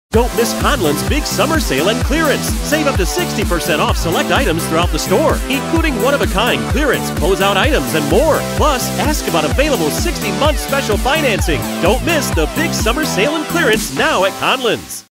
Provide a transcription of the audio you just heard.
Don't miss Conlin's big summer sale and clearance. Save up to 60% off select items throughout the store, including one-of-a-kind clearance, closeout items, and more. Plus, ask about available 60-month special financing. Don't miss the big summer sale and clearance now at Conlin's.